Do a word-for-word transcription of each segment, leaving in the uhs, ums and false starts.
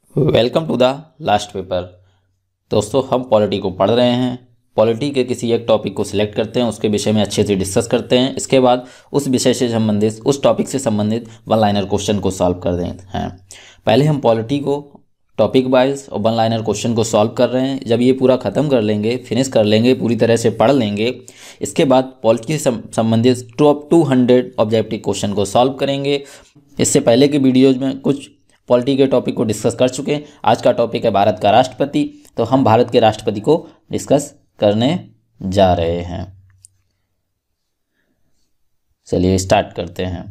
Welcome to the last paper. दोस्तों, हम polity को पढ़ रहे हैं। पॉलिटी के किसी एक टॉपिक को सिलेक्ट करते हैं, उसके विषय में अच्छे से डिस्कस करते हैं। इसके बाद उस विषय से संबंधित, उस टॉपिक से संबंधित वन लाइनर क्वेश्चन को सॉल्व कर देते हैं। पहले हम पॉलिटी को टॉपिक वाइज और वन लाइनर क्वेश्चन को सॉल्व कर रहे हैं। जब ये पूरा ख़त्म कर लेंगे, फिनिश कर लेंगे, पूरी तरह से पढ़ लेंगे, इसके बाद पॉलिटी से संबंधित top two hundred objective question को सॉल्व करेंगे। इससे पहले के वीडियोज़ में कुछ पॉलिटी के टॉपिक को डिस्कस कर चुके हैं। आज का टॉपिक है भारत का राष्ट्रपति, तो हम भारत के राष्ट्रपति को डिस्कस करने जा रहे हैं। चलिए स्टार्ट करते हैं।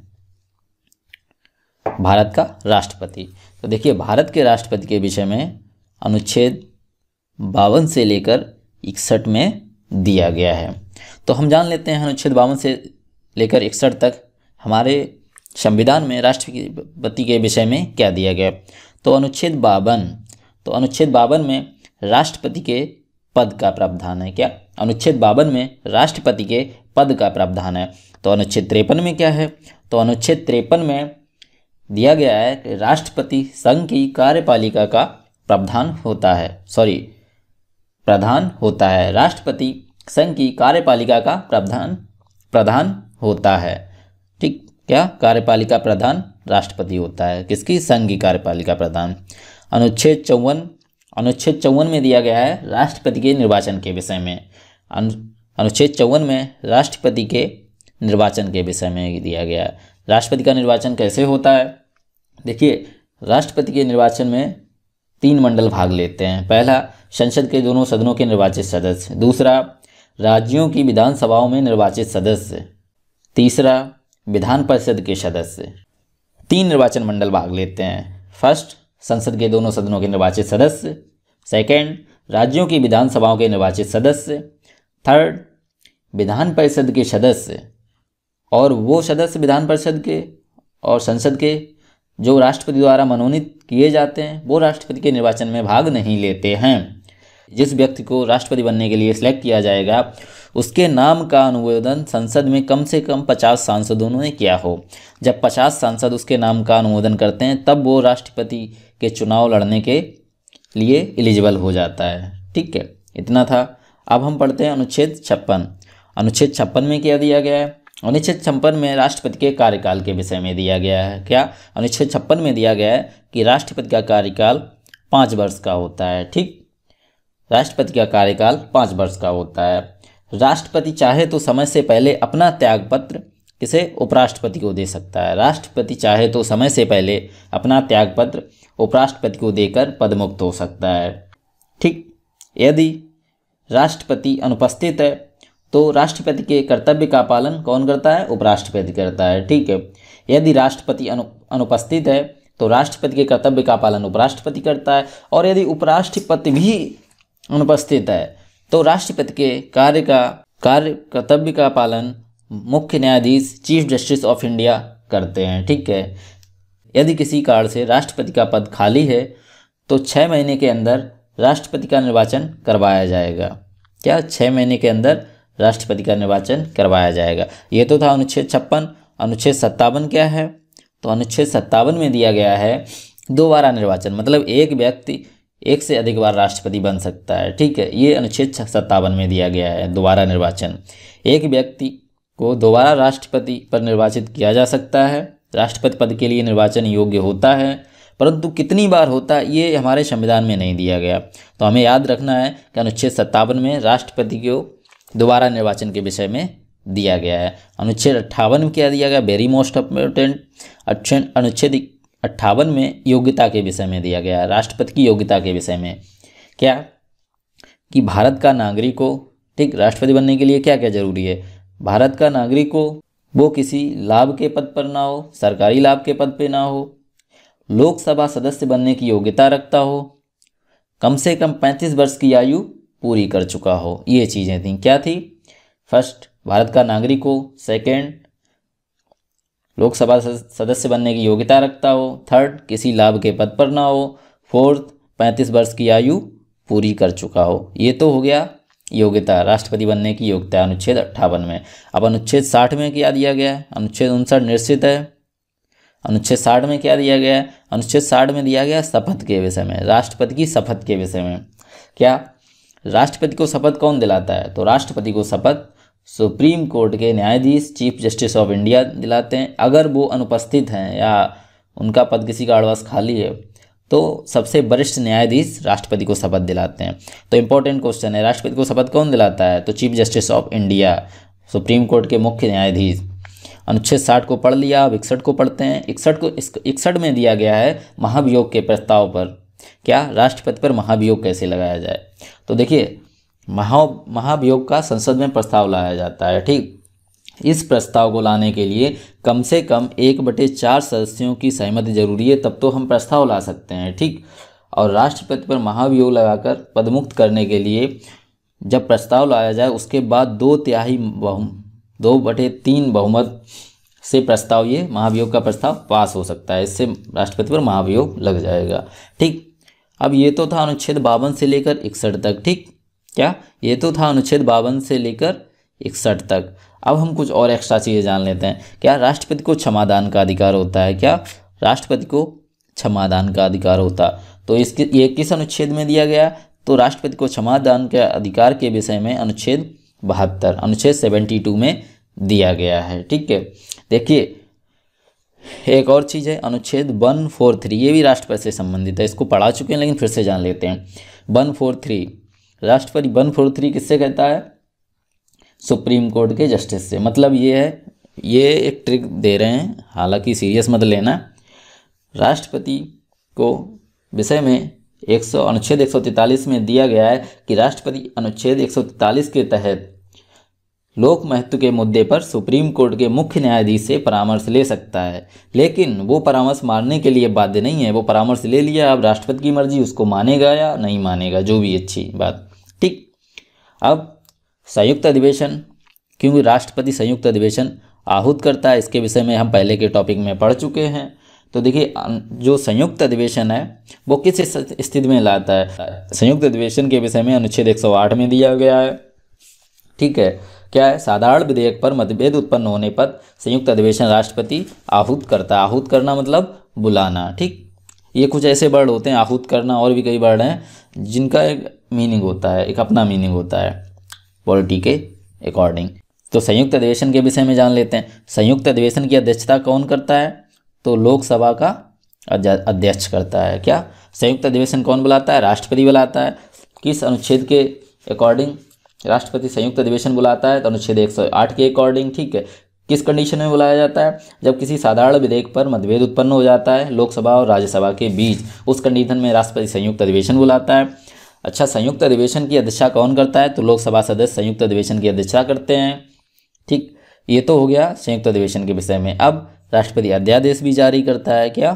भारत का राष्ट्रपति, तो देखिए भारत के राष्ट्रपति के विषय में अनुच्छेद बावन से लेकर इकसठ में दिया गया है। तो हम जान लेते हैं अनुच्छेद बावन से लेकर इकसठ तक हमारे संविधान में राष्ट्रपति के विषय में क्या दिया गया। तो अनुच्छेद बावन तो अनुच्छेद बावन में राष्ट्रपति के पद का प्रावधान है। क्या? अनुच्छेद बावन में राष्ट्रपति के पद का प्रावधान है। तो अनुच्छेद तिरपन में क्या है? तो अनुच्छेद तिरपन में दिया गया है कि राष्ट्रपति संघ की कार्यपालिका का प्रावधान होता है सॉरी प्रधान होता है। राष्ट्रपति संघ की कार्यपालिका का प्रावधान प्रधान होता है। ठीक, क्या? कार्यपालिका प्रधान राष्ट्रपति होता है। किसकी? संघ की कार्यपालिका प्रधान। अनुच्छेद चौवन अनुच्छेद चौवन में दिया गया है राष्ट्रपति के निर्वाचन के विषय में। अनु अनुच्छेद चौवन में राष्ट्रपति के निर्वाचन के विषय में दिया गया है। राष्ट्रपति का निर्वाचन कैसे होता है? देखिए, राष्ट्रपति के निर्वाचन में तीन मंडल भाग लेते हैं। पहला, संसद के दोनों सदनों के निर्वाचित सदस्य। दूसरा, राज्यों की विधानसभाओं में निर्वाचित सदस्य। तीसरा, विधान परिषद के सदस्य। तीन निर्वाचन मंडल भाग लेते हैं। फर्स्ट, संसद के दोनों सदनों के निर्वाचित सदस्य। सेकंड, राज्यों की विधानसभाओं के निर्वाचित सदस्य। थर्ड, विधान परिषद के सदस्य। और वो सदस्य विधान परिषद के और संसद के जो राष्ट्रपति द्वारा मनोनीत किए जाते हैं, वो राष्ट्रपति के निर्वाचन में भाग नहीं लेते हैं। जिस व्यक्ति को राष्ट्रपति बनने के लिए सिलेक्ट किया जाएगा, उसके नाम का अनुमोदन संसद में कम से कम पचास सांसदों ने किया हो। जब पचास सांसद उसके नाम का अनुमोदन करते हैं, तब वो राष्ट्रपति के चुनाव लड़ने के लिए एलिजिबल हो जाता है। ठीक है, इतना था। अब हम पढ़ते हैं अनुच्छेद छप्पन। अनुच्छेद छप्पन में क्या दिया गया है? अनुच्छेद छप्पन में राष्ट्रपति के कार्यकाल के विषय में दिया गया है। क्या? अनुच्छेद छप्पन में दिया गया है कि राष्ट्रपति का कार्यकाल पाँच वर्ष का होता है। ठीक, राष्ट्रपति का कार्यकाल पाँच वर्ष का होता है। राष्ट्रपति चाहे तो समय से पहले अपना त्यागपत्र किसे? उपराष्ट्रपति को दे सकता है। राष्ट्रपति चाहे तो समय से पहले अपना त्यागपत्र उपराष्ट्रपति को देकर पदमुक्त हो सकता है। ठीक, यदि राष्ट्रपति अनुपस्थित है तो राष्ट्रपति के कर्तव्य का पालन कौन करता है? उपराष्ट्रपति करता है। ठीक है, यदि राष्ट्रपति अनु अनुपस्थित है तो राष्ट्रपति के कर्तव्य का पालन उपराष्ट्रपति करता है। और यदि उपराष्ट्रपति भी अनुपस्थित है तो राष्ट्रपति के कार्य का कार्य कर्तव्य का पालन मुख्य न्यायाधीश चीफ जस्टिस ऑफ इंडिया करते हैं। ठीक है, यदि किसी कारण से राष्ट्रपति का पद खाली है तो छः महीने के अंदर राष्ट्रपति का निर्वाचन करवाया जाएगा। क्या? छः महीने के अंदर राष्ट्रपति का निर्वाचन करवाया जाएगा। ये तो था अनुच्छेद छप्पन। अनुच्छेद सत्तावन क्या है? तो अनुच्छेद सत्तावन में दिया गया है दोबारा निर्वाचन, मतलब एक व्यक्ति एक से अधिक बार राष्ट्रपति बन सकता है। ठीक है, ये अनुच्छेद सत्तावन में दिया गया है दोबारा निर्वाचन। एक व्यक्ति को दोबारा राष्ट्रपति पर निर्वाचित किया जा सकता है। राष्ट्रपति पद के लिए निर्वाचन योग्य होता है, परंतु कितनी बार होता है ये हमारे संविधान में नहीं दिया गया। तो हमें याद रखना है कि अनुच्छेद सत्तावन में राष्ट्रपति को दोबारा निर्वाचन के विषय में दिया गया है। अनुच्छेद अट्ठावन में क्या दिया गया? Very most important. अनुच्छेद अट्ठावन में योग्यता के विषय में दिया गया है, राष्ट्रपति की योग्यता के विषय में। क्या? कि भारत का नागरिक हो। ठीक, राष्ट्रपति बनने के लिए क्या क्या जरूरी है? भारत का नागरिक हो, वो किसी लाभ के पद पर ना हो, सरकारी लाभ के पद पे ना हो, लोकसभा सदस्य बनने की योग्यता रखता हो, कम से कम पैंतीस वर्ष की आयु पूरी कर चुका हो। ये चीज़ें थी। क्या थी? फर्स्ट, भारत का नागरिक हो। सेकेंड, लोकसभा सदस्य बनने की योग्यता रखता हो। थर्ड, किसी लाभ के पद पर ना हो। फोर्थ, पैंतीस वर्ष की आयु पूरी कर चुका हो। ये तो हो गया योग्यता, राष्ट्रपति बनने की योग्यता अनुच्छेद अट्ठावन में। अब अनुच्छेद साठ में क्या दिया गया है? अनुच्छेद उनसठ निश्चित है। अनुच्छेद साठ में क्या दिया गया है? अनुच्छेद साठ में दिया गया शपथ के विषय में, राष्ट्रपति की शपथ के विषय में। क्या राष्ट्रपति को शपथ कौन दिलाता है? तो राष्ट्रपति को शपथ सुप्रीम कोर्ट के न्यायाधीश चीफ जस्टिस ऑफ इंडिया दिलाते हैं। अगर वो अनुपस्थित हैं या उनका पद किसी कारणवश खाली है तो सबसे वरिष्ठ न्यायाधीश राष्ट्रपति को शपथ दिलाते हैं। तो इंपॉर्टेंट क्वेश्चन है, राष्ट्रपति को शपथ कौन दिलाता है? तो chief justice of India, supreme court के मुख्य न्यायाधीश। अनुच्छेद साठ को पढ़ लिया, अब इकसठ को पढ़ते हैं। इकसठ को इकसठ में दिया गया है महाभियोग के प्रस्ताव पर, क्या राष्ट्रपति पर महाभियोग कैसे लगाया जाए? तो देखिए महा महाभियोग का संसद में प्रस्ताव लाया जाता है। ठीक, इस प्रस्ताव को लाने के लिए कम से कम एक बटे चार सदस्यों की सहमति जरूरी है, तब तो हम प्रस्ताव ला सकते हैं। ठीक, और राष्ट्रपति पर महाभियोग लगाकर पदमुक्त करने के लिए जब प्रस्ताव लाया जाए उसके बाद दो तिहाई बहु दो बटे तीन बहुमत से प्रस्ताव, ये महाभियोग का प्रस्ताव पास हो सकता है। इससे राष्ट्रपति पर महाभियोग लग जाएगा। ठीक, अब ये तो था अनुच्छेद बावन से लेकर इकसठ तक। ठीक, क्या ये तो था अनुच्छेद बावन से लेकर इकसठ तक। अब हम कुछ और एक्स्ट्रा चीज़ें जान लेते हैं। क्या राष्ट्रपति को क्षमादान का अधिकार होता है? क्या राष्ट्रपति को क्षमादान का अधिकार होता? तो इसके ये किस अनुच्छेद में दिया गया? तो राष्ट्रपति को क्षमादान के अधिकार के विषय में अनुच्छेद बहत्तर, अनुच्छेद सेवेंटी टू में दिया गया है। ठीक है, देखिए एक और चीज़ है अनुच्छेद वन फोर थ्री, ये भी राष्ट्रपति से संबंधित है। इसको पढ़ा चुके हैं लेकिन फिर से जान लेते हैं। वन फोर थ्री राष्ट्रपति वन फोर थ्री किससे कहता है? सुप्रीम कोर्ट के जस्टिस से। मतलब ये है, ये एक ट्रिक दे रहे हैं, हालांकि सीरियस मत लेना। राष्ट्रपति को विषय में एक सौ अनुच्छेद एक सौ तैंतालीस में दिया गया है कि राष्ट्रपति अनुच्छेद एक सौ तैंतालीस के तहत लोक महत्व के मुद्दे पर सुप्रीम कोर्ट के मुख्य न्यायाधीश से परामर्श ले सकता है, लेकिन वो परामर्श मानने के लिए बाध्य नहीं है। वो परामर्श ले लिया, अब राष्ट्रपति की मर्जी, उसको मानेगा या नहीं मानेगा, जो भी अच्छी बात। ठीक, अब संयुक्त अधिवेशन, क्योंकि राष्ट्रपति संयुक्त अधिवेशन आहूत करता है, इसके विषय में हम पहले के टॉपिक में पढ़ चुके हैं। तो देखिए जो संयुक्त अधिवेशन है वो किस स्थिति में लाता है? संयुक्त अधिवेशन के विषय में अनुच्छेद एक सौ आठ में दिया गया है। ठीक है, क्या है? साधारण विधेयक पर मतभेद उत्पन्न होने पर संयुक्त अधिवेशन राष्ट्रपति आहूत करता है। आहूत करना मतलब बुलाना। ठीक, ये कुछ ऐसे वर्ड होते हैं, आहूत करना, और भी कई वर्ड हैं जिनका एक मीनिंग होता है, एक अपना मीनिंग होता है पॉलिटी के अकॉर्डिंग। तो संयुक्त अधिवेशन के विषय में जान लेते हैं। संयुक्त अधिवेशन की अध्यक्षता कौन करता है? तो लोकसभा का अध्यक्ष करता है। क्या संयुक्त अधिवेशन कौन बुलाता है? राष्ट्रपति बुलाता है। किस अनुच्छेद के अकॉर्डिंग राष्ट्रपति संयुक्त अधिवेशन बुलाता है? तो अनुच्छेद एक सौ आठ के अकॉर्डिंग। ठीक है, किस कंडीशन में बुलाया जाता है? जब किसी साधारण विधेयक पर मतभेद उत्पन्न हो जाता है लोकसभा और राज्यसभा के बीच, उस कंडीशन में राष्ट्रपति संयुक्त अधिवेशन बुलाता है। अच्छा, संयुक्त अधिवेशन की अध्यक्षता कौन करता है? तो लोकसभा सदस्य संयुक्त अधिवेशन की अध्यक्षता करते हैं। ठीक, ये तो हो गया संयुक्त अधिवेशन के विषय में। अब राष्ट्रपति अध्यादेश भी जारी करता है। क्या?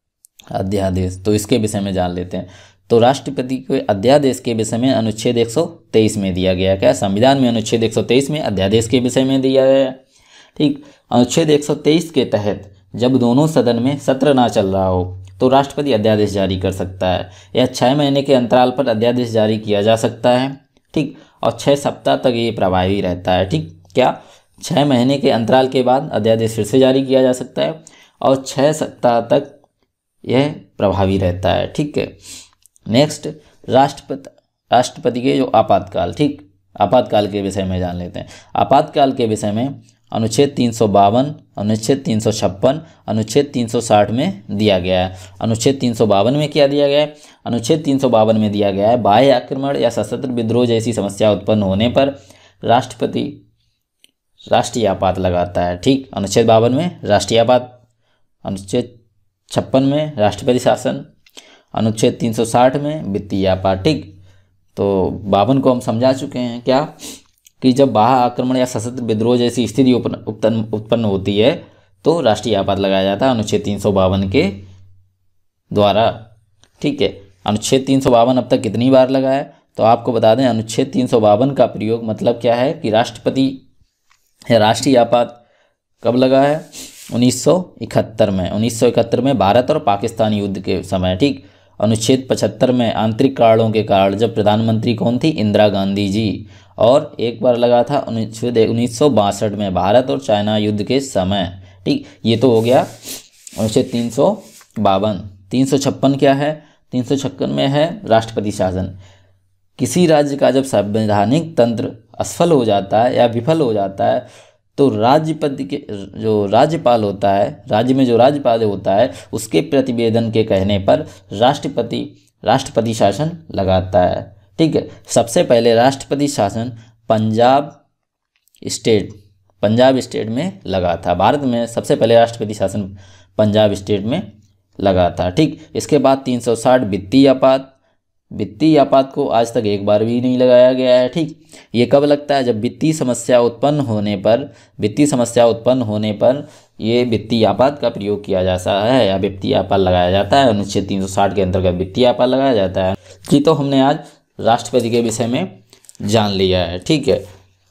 अध्यादेश। तो इसके विषय में जान लेते हैं। तो राष्ट्रपति के अध्यादेश के विषय में अनुच्छेद एक सौ तेईस में दिया गया। क्या? संविधान में अनुच्छेद एक सौ तेईस में अध्यादेश के विषय में दिया गया है। ठीक, अनुच्छेद एक सौ तेईस के तहत जब दोनों सदन में सत्र ना चल रहा हो तो राष्ट्रपति अध्यादेश जारी कर सकता है, या छः महीने के अंतराल पर अध्यादेश जारी किया जा सकता है। ठीक, और छः सप्ताह तक ये प्रभावी रहता है। ठीक, क्या? छः महीने के अंतराल के बाद अध्यादेश फिर से जारी किया जा सकता है और छः सप्ताह तक यह प्रभावी रहता है। ठीक है, नेक्स्ट राष्ट्रपति राष्ट्रपति के जो आपातकाल। ठीक, आपातकाल के विषय में जान लेते हैं। आपातकाल के विषय में अनुच्छेद तीन सौ बावन, अनुच्छेद तीन सौ छप्पन, अनुच्छेद तीन सौ साठ में दिया गया है। अनुच्छेद तीन सौ बावन में क्या दिया गया है? अनुच्छेद तीन सौ बावन में दिया गया है बाह्य आक्रमण या सशस्त्र विद्रोह जैसी समस्या उत्पन्न होने पर राष्ट्रपति राष्ट्रीय आपात लगाता है। ठीक, अनुच्छेद बावन में राष्ट्रीय आपात, अनुच्छेद छप्पन में राष्ट्रपति शासन, अनुच्छेद तीन सौ साठ में वित्तीय आपात। ठीक, तो बावन को हम समझा चुके हैं। क्या? कि जब बाह्य आक्रमण या सशस्त्र विद्रोह जैसी स्थिति उत्पन्न उत्पन्न होती है तो राष्ट्रीय आपात लगाया जाता है अनुच्छेद तीन सौ बावन के द्वारा। ठीक है, अनुच्छेद तीन सौ बावन अब तक कितनी बार लगा है? तो आपको बता दें अनुच्छेद तीन सौ बावन का प्रयोग मतलब क्या है कि राष्ट्रपति या राष्ट्रीय आपात कब लगा है? उन्नीस सौ इकहत्तर में। उन्नीस सौ इकहत्तर में भारत और पाकिस्तान युद्ध के समय। ठीक, अनुच्छेद पचहत्तर में आंतरिक कारणों के कारण जब प्रधानमंत्री कौन थी? इंदिरा गांधी जी। और एक बार लगा था अनुच्छेद उन्नीस सौ बासठ में भारत और चाइना युद्ध के समय। ठीक, ये तो हो गया अनुच्छेद तीन सौ बावन। तीन सौ छप्पन क्या है? तीन सौ छप्पन में है राष्ट्रपति शासन। किसी राज्य का जब संवैधानिक तंत्र असफल हो जाता है या विफल हो जाता है तो राज्यपति के जो राज्यपाल होता है, राज्य में जो राज्यपाल होता है, उसके प्रतिवेदन के कहने पर राष्ट्रपति राष्ट्रपति शासन लगाता है। ठीक है। सबसे पहले राष्ट्रपति शासन पंजाब स्टेट पंजाब स्टेट में लगा था। भारत में सबसे पहले राष्ट्रपति शासन पंजाब स्टेट में लगा था। ठीक। इसके बाद तीन सौ साठ वित्तीय आपात। वित्तीय आपात को आज तक एक बार भी नहीं लगाया गया है। ठीक। ये कब लगता है? जब वित्तीय समस्या उत्पन्न होने पर वित्तीय समस्या उत्पन्न होने पर ये वित्तीय आपात का प्रयोग किया जाता है या वित्तीय आपात लगाया जाता है। अनुच्छेद तीन सौ साठ के अंतर्गत वित्तीय आपात लगाया जाता है। जी, तो हमने आज राष्ट्रपति के विषय में जान लिया है। ठीक है,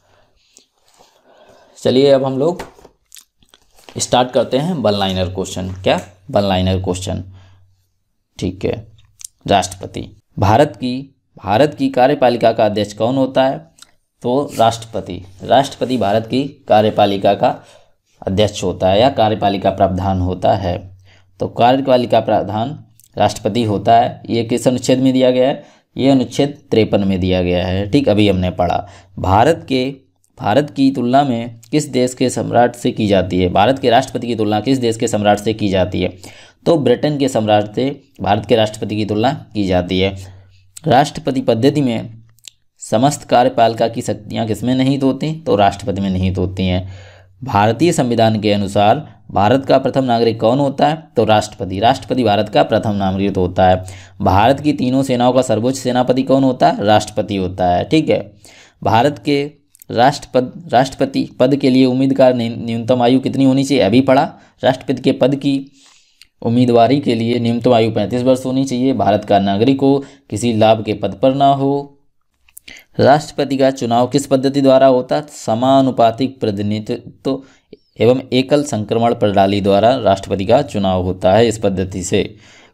चलिए अब हम लोग स्टार्ट करते हैं वन लाइनर क्वेश्चन। क्या? One liner question. ठीक है। राष्ट्रपति भारत की भारत की कार्यपालिका का अध्यक्ष कौन होता है? तो राष्ट्रपति राष्ट्रपति भारत की कार्यपालिका का अध्यक्ष होता है या कार्यपालिका प्रधान होता है। तो कार्यपालिका प्रधान राष्ट्रपति होता है। ये किस अनुच्छेद में दिया गया है? ये अनुच्छेद तिरपन में दिया गया है। ठीक, अभी हमने पढ़ा। भारत के भारत की तुलना में किस देश के सम्राट से की जाती है? भारत के राष्ट्रपति की तुलना किस देश के सम्राट से की जाती है? तो ब्रिटेन के सम्राट से भारत के राष्ट्रपति की तुलना की जाती है। राष्ट्रपति पद्धति में समस्त कार्यपालिका की शक्तियाँ किसमें निहित होती? तो राष्ट्रपति में निहित होती हैं। भारतीय संविधान के अनुसार भारत का प्रथम नागरिक कौन होता है? तो राष्ट्रपति राष्ट्रपति भारत का प्रथम नागरिक होता है। भारत की तीनों सेनाओं का सर्वोच्च सेनापति कौन होता है? राष्ट्रपति होता है। ठीक है। भारत के राष्ट्रपद राष्ट्रपति पद के लिए उम्मीदवार न्यूनतम आयु कितनी होनी चाहिए? अभी पढ़ा। राष्ट्रपति के पद की उम्मीदवारी के लिए न्यूनतम आयु पैंतीस वर्ष होनी चाहिए। भारत का नागरिक हो, किसी लाभ के पद पर ना हो। राष्ट्रपति का चुनाव किस पद्धति द्वारा होता है? समानुपातिक प्रतिनिधित्व एवं एकल संक्रमण प्रणाली द्वारा राष्ट्रपति का चुनाव होता है। इस पद्धति से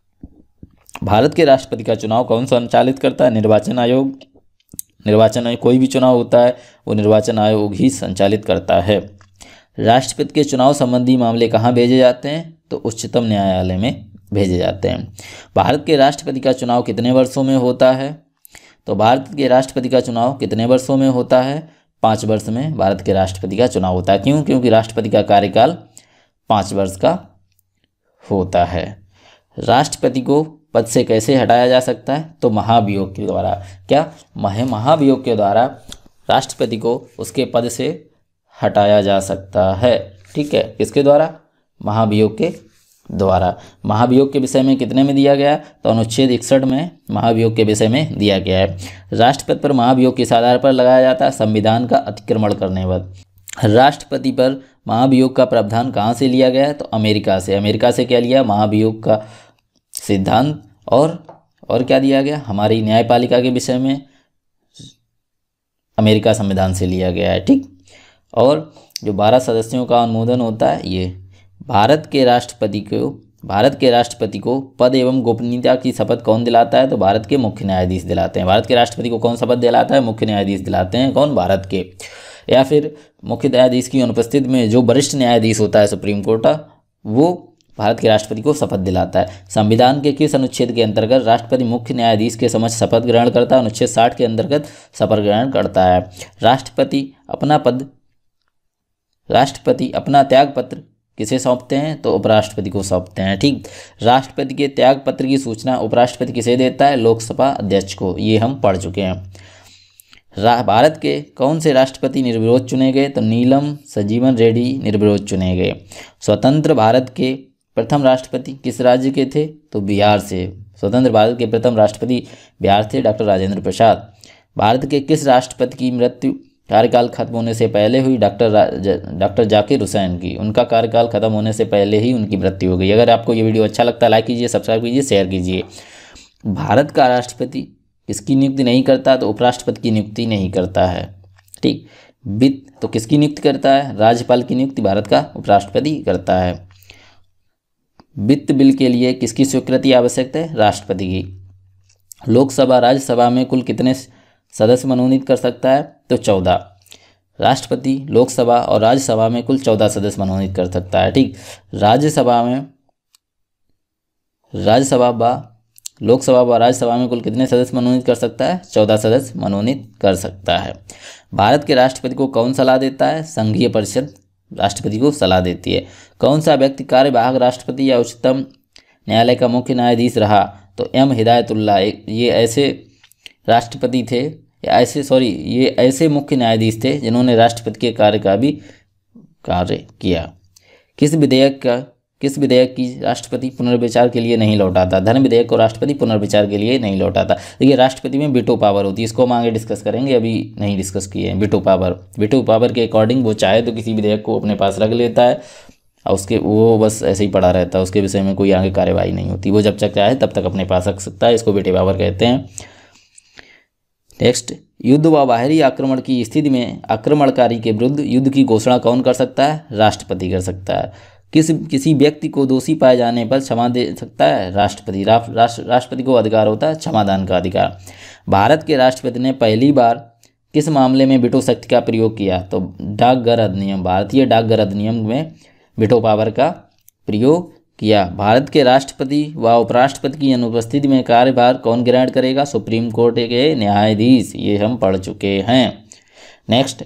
भारत के राष्ट्रपति का चुनाव कौन संचालित करता है? निर्वाचन आयोग। निर्वाचन आयोग कोई भी चुनाव होता है वो निर्वाचन आयोग ही संचालित करता है। राष्ट्रपति के चुनाव संबंधी मामले कहाँ भेजे जाते हैं? तो उच्चतम न्यायालय में भेजे जाते हैं। भारत के राष्ट्रपति का चुनाव कितने वर्षों में होता है? तो भारत के राष्ट्रपति का चुनाव कितने वर्षों में होता है? पाँच वर्ष में भारत के राष्ट्रपति का चुनाव होता है। क्यों? क्योंकि राष्ट्रपति का कार्यकाल पाँच वर्ष का होता है। राष्ट्रपति को पद से कैसे हटाया जा सकता है? तो महाभियोग के द्वारा। क्या? मह महाभियोग के द्वारा राष्ट्रपति को उसके पद से हटाया जा सकता है। ठीक है, किसके द्वारा? महाभियोग के द्वारा। महाभियोग के विषय में कितने में दिया गया? तो अनुच्छेद इकसठ में महाभियोग के विषय में दिया गया है। राष्ट्रपति पर महाभियोग किस आधार पर लगाया जाता है? संविधान का अतिक्रमण करने पर। राष्ट्रपति पर महाभियोग का प्रावधान कहाँ से लिया गया है? तो अमेरिका से। अमेरिका से क्या लिया? महाभियोग का सिद्धांत। और और क्या दिया गया? हमारी न्यायपालिका के विषय में अमेरिका संविधान से लिया गया है। ठीक। और जो बारह सदस्यों का अनुमोदन होता है, ये भारत के राष्ट्रपति को भारत के राष्ट्रपति को पद एवं गोपनीयता की शपथ कौन दिलाता है? तो भारत के मुख्य न्यायाधीश दिलाते हैं। भारत के राष्ट्रपति को कौन शपथ दिलाता है? मुख्य न्यायाधीश दिलाते हैं। कौन? भारत के। या फिर मुख्य न्यायाधीश की अनुपस्थिति में जो वरिष्ठ न्यायाधीश होता है सुप्रीम कोर्ट, वो भारत के राष्ट्रपति को शपथ दिलाता है। संविधान के किस अनुच्छेद के अंतर्गत राष्ट्रपति मुख्य न्यायाधीश के समक्ष शपथ ग्रहण करता है? अनुच्छेद साठ के अंतर्गत शपथ ग्रहण करता है। राष्ट्रपति अपना पद राष्ट्रपति अपना त्याग पत्र किसे सौंपते हैं? तो उपराष्ट्रपति को सौंपते हैं। ठीक। राष्ट्रपति के त्याग पत्र की सूचना उपराष्ट्रपति किसे देता है? लोकसभा अध्यक्ष को। ये हम पढ़ चुके हैं। भारत के कौन से राष्ट्रपति निर्विरोध चुने गए? तो नीलम संजीवन रेड्डी निर्विरोध चुने गए। स्वतंत्र भारत के प्रथम राष्ट्रपति किस राज्य के थे? तो बिहार से। स्वतंत्र भारत के प्रथम राष्ट्रपति बिहार थे, डॉक्टर राजेंद्र प्रसाद। भारत के किस राष्ट्रपति की मृत्यु कार्यकाल खत्म होने से पहले हुई? डॉक्टर डॉक्टर जाकिर हुसैन की। उनका कार्यकाल खत्म होने से पहले ही उनकी मृत्यु हो गई। अगर आपको ये वीडियो अच्छा लगता है लाइक कीजिए, सब्सक्राइब कीजिए, शेयर कीजिए। भारत का राष्ट्रपति किसकी नियुक्ति नहीं करता? तो उपराष्ट्रपति की नियुक्ति नहीं करता है। ठीक। वित्त तो किसकी नियुक्ति करता है? राज्यपाल की नियुक्ति भारत का उपराष्ट्रपति करता है। वित्त बिल के लिए किसकी स्वीकृति आवश्यक है? राष्ट्रपति की। लोकसभा राज्यसभा में कुल कितने सदस्य मनोनीत कर सकता है? तो चौदह। राष्ट्रपति लोकसभा और राज्यसभा में कुल चौदह सदस्य मनोनीत कर सकता है। ठीक। राज्यसभा में राज्यसभा व लोकसभा व राज्यसभा में कुल कितने सदस्य मनोनीत कर सकता है? चौदह सदस्य मनोनीत कर सकता है। भारत के राष्ट्रपति को कौन सलाह देता है? संघीय परिषद राष्ट्रपति को सलाह देती है। कौन सा व्यक्ति कार्यवाहक राष्ट्रपति या उच्चतम न्यायालय का मुख्य न्यायाधीश रहा? तो एम हिदायतुल्लाह, ये ऐसे राष्ट्रपति थे, ऐसे सॉरी ये ऐसे मुख्य न्यायाधीश थे जिन्होंने राष्ट्रपति के कार्य का भी कार्य किया। किस विधेयक का किस विधेयक की राष्ट्रपति पुनर्विचार के लिए नहीं लौटाता? धन विधेयक को राष्ट्रपति पुनर्विचार के लिए नहीं लौटाता। देखिए राष्ट्रपति में वीटो पावर होती है, इसको हम आगे डिस्कस करेंगे, अभी नहीं डिस्कस किए हैं। वीटो पावर वीटो पावर के अकॉर्डिंग वो चाहे तो किसी विधेयक को अपने पास रख लेता है और उसके वो बस ऐसे ही पड़ा रहता है, उसके विषय में कोई आगे कार्यवाही नहीं होती, वो जब तक चाहे तब तक अपने पास रख सकता है, इसको वीटो पावर कहते हैं। नेक्स्ट, युद्ध व बाहरी आक्रमण की स्थिति में आक्रमणकारी के विरुद्ध युद्ध की घोषणा कौन कर सकता है? राष्ट्रपति कर सकता है। किस किसी व्यक्ति को दोषी पाए जाने पर क्षमा दे सकता है? राष्ट्रपति। राष्ट्र राष्ट्रपति को अधिकार होता है क्षमादान का अधिकार। भारत के राष्ट्रपति ने पहली बार किस मामले में वीटो शक्ति का प्रयोग किया? तो डाकघर अधिनियम, भारतीय डाकघर अधिनियम में वीटो पावर का प्रयोग किया। भारत के राष्ट्रपति व उपराष्ट्रपति की अनुपस्थिति में कार्यभार कौन ग्रहण करेगा? सुप्रीम कोर्ट के न्यायाधीश, ये हम पढ़ चुके हैं। नेक्स्ट,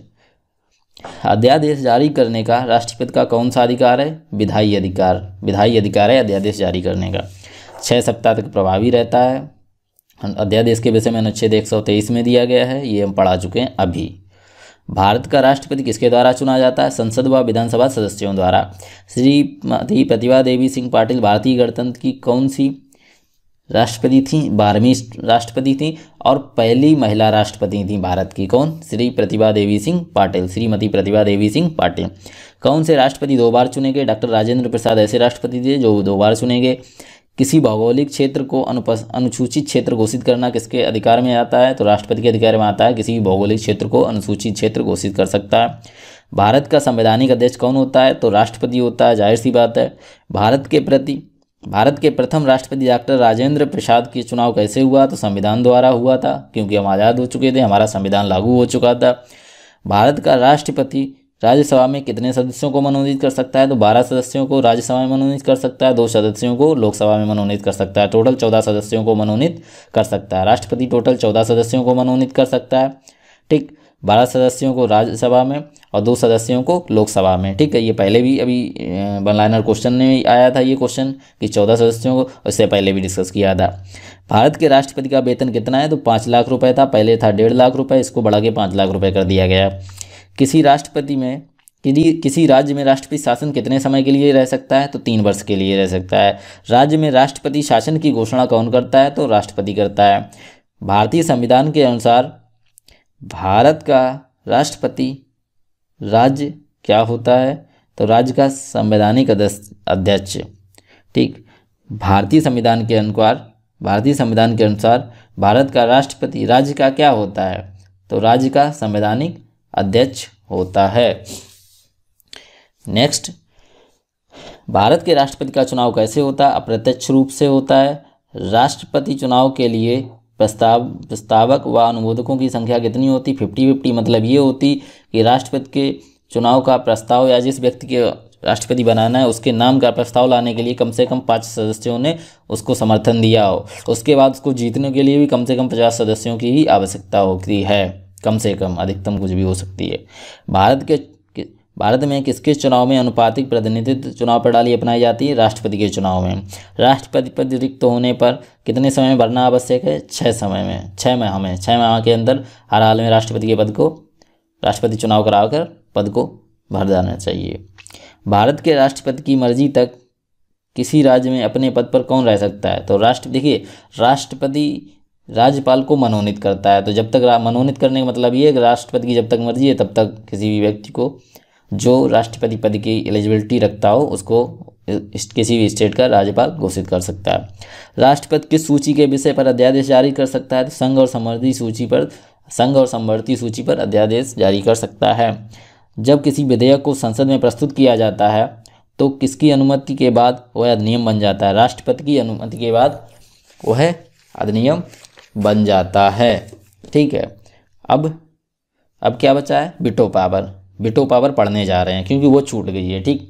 अध्यादेश जारी करने का राष्ट्रपति का कौन सा अधिकार है? विधायी अधिकार विधायी अधिकार है अध्यादेश जारी करने का। छः सप्ताह तक प्रभावी रहता है। अध्यादेश के विषय में अनुच्छेद एक सौ तेईस में दिया गया है, ये हम पढ़ा चुके हैं अभी। भारत का राष्ट्रपति किसके द्वारा चुना जाता है? संसद व विधानसभा सदस्यों द्वारा। श्रीमती प्रतिभा देवी सिंह पाटिल भारतीय गणतंत्र की कौन सी राष्ट्रपति थी? बारहवीं राष्ट्रपति थी और पहली महिला राष्ट्रपति थी भारत की। कौन? श्री प्रतिभा देवी सिंह पाटिल श्रीमती प्रतिभा देवी सिंह पाटिल। कौन से राष्ट्रपति दो बार चुने गए? डॉक्टर राजेंद्र प्रसाद ऐसे राष्ट्रपति थे जो दो बार चुने गए। किसी भौगोलिक क्षेत्र को अनुसूचित क्षेत्र घोषित करना किसके अधिकार में आता है? तो राष्ट्रपति के अधिकार में आता है, किसी भौगोलिक क्षेत्र को अनुसूचित क्षेत्र घोषित कर सकता है। भारत का संवैधानिक अध्यक्ष कौन होता है? तो राष्ट्रपति होता है, जाहिर सी बात है। भारत के प्रति भारत के प्रथम राष्ट्रपति डॉक्टर राजेंद्र प्रसाद के चुनाव कैसे हुआ? तो संविधान द्वारा हुआ था, क्योंकि हम आज़ाद हो चुके थे, हमारा संविधान लागू हो चुका था। भारत का राष्ट्रपति राज्यसभा में कितने सदस्यों को मनोनीत कर सकता है? तो बारह सदस्यों को राज्यसभा में मनोनीत कर सकता है, दो सदस्यों को लोकसभा में मनोनीत कर सकता है। टोटल चौदह सदस्यों को मनोनीत कर सकता है राष्ट्रपति, टोटल चौदह सदस्यों को मनोनीत कर सकता है। ठीक, बारह सदस्यों को राज्यसभा में और दो सदस्यों को लोकसभा में। ठीक है, ये पहले भी अभी वन लाइनर क्वेश्चन में आया था ये क्वेश्चन कि चौदह सदस्यों को, इससे पहले भी डिस्कस किया था। भारत के राष्ट्रपति का वेतन कितना है? तो पाँच लाख रुपए था, पहले था डेढ़ लाख रुपए, इसको बढ़ा के पाँच लाख रुपए कर दिया गया। किसी राष्ट्रपति में किसी किसी राज्य में राष्ट्रपति शासन कितने समय के लिए रह सकता है? तो तीन वर्ष के लिए रह सकता है। राज्य में राष्ट्रपति शासन की घोषणा कौन करता है? तो राष्ट्रपति करता है। भारतीय संविधान के अनुसार भारत का राष्ट्रपति राज्य क्या होता है? तो राज्य का संवैधानिक अध्यक्ष। ठीक, भारतीय संविधान के अनुसार भारतीय संविधान के अनुसार भारत का राष्ट्रपति राज्य का क्या होता है? तो राज्य का संवैधानिक अध्यक्ष होता है। नेक्स्ट, भारत के राष्ट्रपति का चुनाव कैसे होता है? अप्रत्यक्ष रूप से होता है। राष्ट्रपति चुनाव के लिए प्रस्ताव प्रस्तावक व अनुमोदकों की संख्या कितनी होती? Fifty fifty. मतलब ये होती कि राष्ट्रपति के चुनाव का प्रस्ताव या जिस व्यक्ति के राष्ट्रपति बनाना है उसके नाम का प्रस्ताव लाने के लिए कम से कम पाँच सदस्यों ने उसको समर्थन दिया हो। उसके बाद उसको जीतने के लिए भी कम से कम पचास सदस्यों की ही आवश्यकता होती है, कम से कम, अधिकतम कुछ भी हो सकती है। भारत के भारत में किसके चुनाव में अनुपातिक प्रतिनिधित्व चुनाव प्रणाली अपनाई जाती है? राष्ट्रपति के चुनाव में। राष्ट्रपति पद रिक्त होने पर कितने समय में भरना आवश्यक है? छः समय में छः माह में छः माह के अंदर हर हाल में राष्ट्रपति के पद को राष्ट्रपति चुनाव कराकर पद को भर देना चाहिए। भारत के राष्ट्रपति की मर्जी तक किसी राज्य में अपने पद पर कौन रह सकता है? तो राष्ट्र देखिए राष्ट्रपति राज्यपाल को मनोनीत करता है, तो जब तक मनोनीत करने का मतलब ये है कि राष्ट्रपति की जब तक मर्जी है तब तक किसी भी व्यक्ति को जो राष्ट्रपति पद की एलिजिबिलिटी रखता हो उसको किसी भी स्टेट का राज्यपाल घोषित कर सकता है। राष्ट्रपति किस सूची के विषय पर अध्यादेश जारी कर सकता है? तो संघ और समवर्ती सूची पर संघ और समवर्ती सूची पर अध्यादेश जारी कर सकता है। जब किसी विधेयक को संसद में प्रस्तुत किया जाता है तो किसकी अनुमति के बाद वह अधिनियम बन जाता है? राष्ट्रपति की अनुमति के बाद वह अधिनियम बन जाता है। ठीक है, अब अब क्या बचा है? Veto power. वीटो पावर पढ़ने जा रहे हैं क्योंकि वो छूट गई है। ठीक,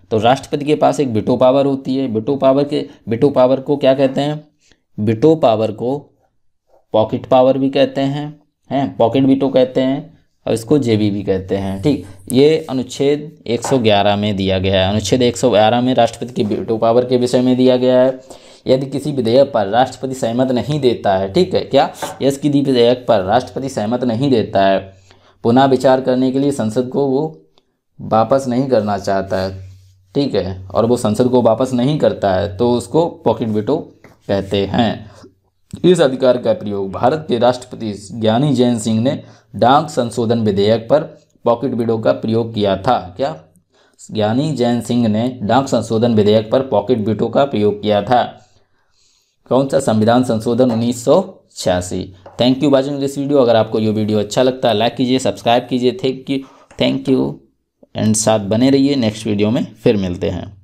तो राष्ट्रपति के पास एक वीटो पावर होती है। वीटो पावर के वीटो पावर को क्या कहते हैं? वीटो पावर को पॉकेट पावर भी कहते हैं, हैं पॉकेट वीटो कहते हैं, और इसको जेबी भी कहते हैं। ठीक, ये अनुच्छेद एक सौ ग्यारह में दिया गया है। अनुच्छेद एक सौ ग्यारह में राष्ट्रपति की वीटो पावर के विषय में दिया गया है। यदि किसी विधेयक पर राष्ट्रपति सहमत नहीं देता है, ठीक है, क्या यदि किसी विधेयक पर राष्ट्रपति सहमत नहीं देता है, पुनः विचार करने के लिए संसद को वो वापस नहीं करना चाहता है, ठीक है, और वो संसद को वापस नहीं करता है, तो उसको पॉकेट वीटो कहते हैं। इस अधिकार का प्रयोग भारत के राष्ट्रपति ज्ञानी जैन सिंह ने डाक संशोधन विधेयक पर पॉकेट वीटो का प्रयोग किया था। क्या? ज्ञानी जैन सिंह ने डाक संशोधन विधेयक पर पॉकेट वीटो का प्रयोग किया था। कौन सा? संविधान संशोधन उन्नीस सौ छियासी। Thank you watching this video. अगर आपको ये वीडियो अच्छा लगता है लाइक कीजिए, सब्सक्राइब कीजिए। Thank you thank you and साथ बने रहिए। नेक्स्ट वीडियो में फिर मिलते हैं।